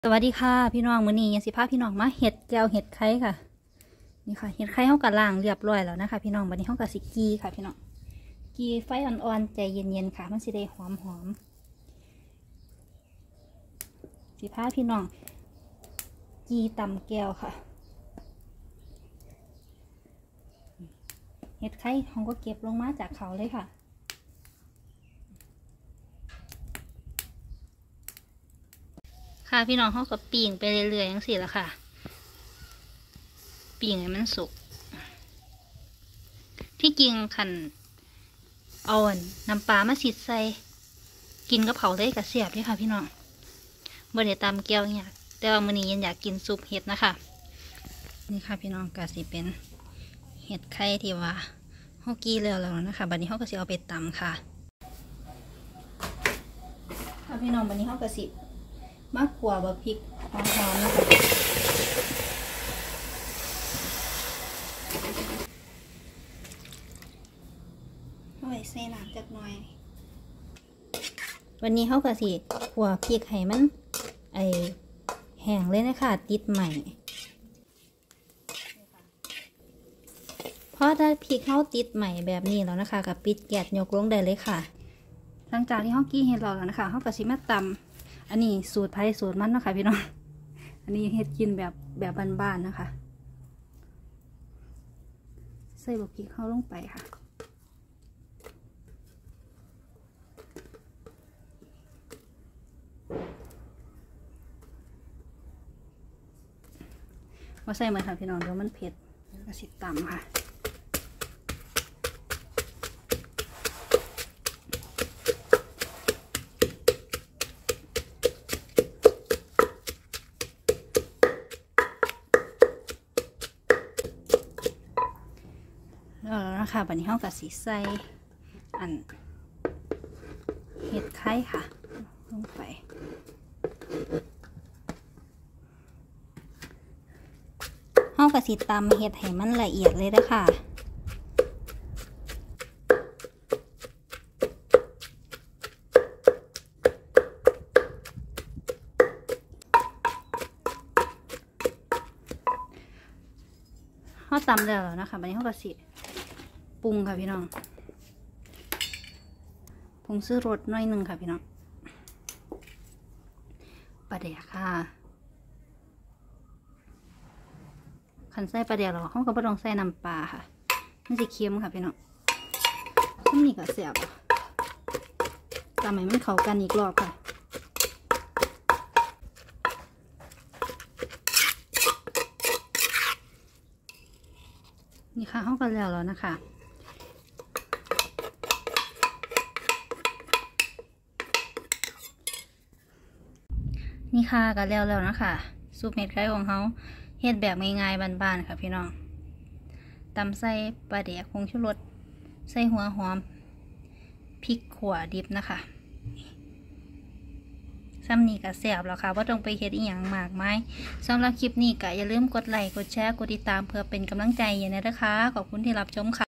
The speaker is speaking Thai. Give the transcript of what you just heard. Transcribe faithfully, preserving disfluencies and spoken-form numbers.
สวัสดีค่ะพี่น้องมื้อนี้ยังสิพาพี่น้องมาเห็ดแจ่วเห็ดไข่ค่ะนี่ค่ะเห็ดไข่เฮากะล้างเรียบร้อยแล้วนะคะพี่น้องบัดนี้เฮากะสิกีค่ะพี่น้องกีไฟอ่อนๆใจเย็นๆค่ะมันสิได้หอมๆสิพาพี่น้องกีตำแก้วค่ะเห็ดไข่เฮาก็เก็บลงมาจากเขาเลยค่ะค่ะพี่น้องเขาก็ปีงไปเรื่อยๆอย่างสี่ละค่ะปีงให้มันสุกที่จริงขันเอาน้ำปลามาสิดใส่กินกับเผาได้กับเสียบเลยค่ะพี่น้องบ่ได้ตำแก้วเนี่ยแต่ว่ามื้อนี้ยังอยากกินซุปเห็ดนะคะนี่ค่ะพี่น้องก็สิเป็นเห็ดไข่ที่ว่าเฮากี้แล้วแล้วนะคะบัดนี้เฮาก็สิเอาไปตำค่ะค่ะพี่น้องบัดนี้เฮาก็สิมาขั่วบะพริกหอมๆนะคะเอาไว้ใส่น้ำจักหน่อยวันนี้เขาก็สิขั่วพริกให้มันไอแห้งเลยนะคะติดใหม่เพราะถ้าพริกเขาติดใหม่แบบนี้แล้วนะคะกับปิดแก๊สยกลงได้เลยค่ะหลังจากที่เขากี้เห็ดเราแล้วนะคะเขาก็สิมาตำอันนี้สูตรไผ่สูตรมันนะคะพี่น้องอันนี้เฮ็ดกินแบบแบบบ้านๆนะคะใส่บะพริกเข้าลงไปค่ะว่าใส่เหมือนค่ะพี่น้องเดี๋ยวมันเผ็ดแล้วก็สิตำค่ะแล้วนะคะบัดนี้เขากับสีใส่อันเห็ดไข่ค่ะลงไปเขากับสีตำเห็ดให้มันละเอียดเลยนะคะเขาตำแล้วนะคะบัดนี้เขากับสีปรุงค่ะพี่น้องผงซื้อรสน้อยหนึ่งค่ะพี่น้องปลาแดกค่ะขันใส่ปลาแดกเราเขาก็ไม่ต้องใส่น้ำปลาค่ะมันจะเค็มค่ะพี่น้องต้มนี่ก็เสียบตามให้มันเข้ากันอีกรอบค่ะนี่ค่ะเขาก็แล้วแล้วนะคะนี่ค่ะก็แล้วแล้วนะคะซุปเห็ดไข่ของเขาเฮ็ดแบบง่ายๆบ้านๆค่ะพี่น้องตำใส่ปลาแดกผงชูรสใส่หัวหอมพริกขั่วดิบนะคะซ้ำนี้ก็แซ่บแล้วค่ะว่าต้องไปเฮ็ดอีหยังมากมายสำหรับคลิปนี้ก็อย่าลืมกดไลค์กดแชร์กดติดตามเพื่อเป็นกำลังใจอย่างนี้นะคะขอบคุณที่รับชมค่ะ